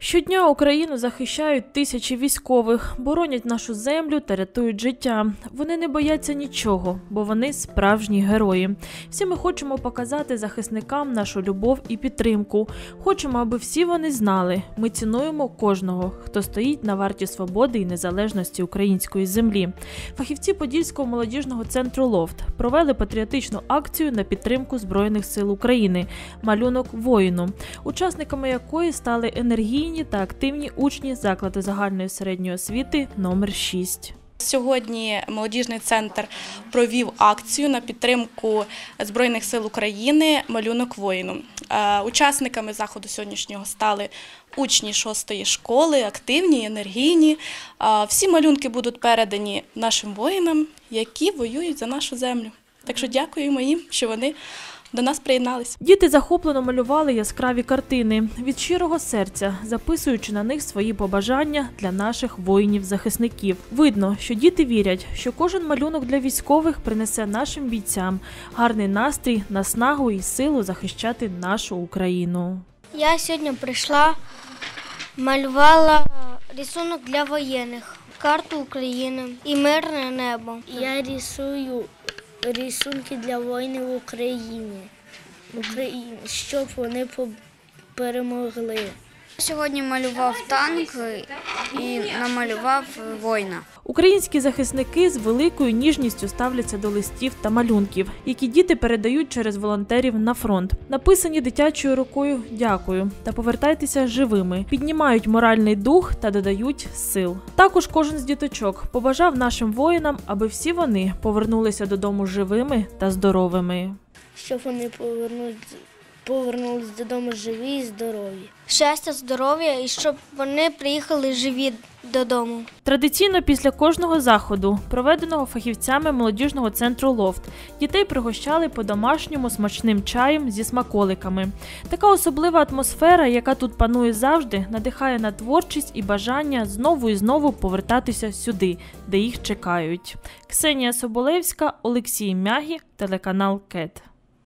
Щодня Україну захищають тисячі військових, боронять нашу землю та рятують життя. Вони не бояться нічого, бо вони справжні герої. Всі ми хочемо показати захисникам нашу любов і підтримку. Хочемо, аби всі вони знали, ми цінуємо кожного, хто стоїть на варті свободи і незалежності української землі. Фахівці Подільського молодіжного центру «Лофт» провели патріотичну акцію на підтримку Збройних сил України «Малюнок воїну», учасниками якої стали енергійні та активні учні закладу загальної середньої освіти номер 6. Сьогодні молодіжний центр провів акцію на підтримку Збройних сил України «Малюнок воїну». Учасниками заходу сьогоднішнього стали учні 6-ї школи, активні, енергійні. Всі малюнки будуть передані нашим воїнам, які воюють за нашу землю. Так що дякуємо їм, що вони до нас приєдналися. Діти захоплено малювали яскраві картини, від щирого серця, записуючи на них свої побажання для наших воїнів-захисників. Видно, що діти вірять, що кожен малюнок для військових принесе нашим бійцям гарний настрій, наснагу і силу захищати нашу Україну. Я сьогодні прийшла, малювала рисунок для воєнних, карту України і мирне небо. Я рисую рисунки для воїнів України, щоб вони перемогли. Сьогодні малював танк і намалював воїна. Українські захисники з великою ніжністю ставляться до листів та малюнків, які діти передають через волонтерів на фронт. Написані дитячою рукою «Дякую» та «Повертайтеся живими», піднімають моральний дух та додають сил. Також кожен з діточок побажав нашим воїнам, аби всі вони повернулися додому живими та здоровими. Щоб вони повернулися додому живі і здорові. Щастя, здоров'я і щоб вони приїхали живі додому. Традиційно після кожного заходу, проведеного фахівцями молодіжного центру «Лофт», дітей пригощали по-домашньому смачним чаєм зі смаколиками. Така особлива атмосфера, яка тут панує завжди, надихає на творчість і бажання знову і знову повертатися сюди, де їх чекають. Ксенія Соболевська, Олексій Мягі, телеканал КЕТ.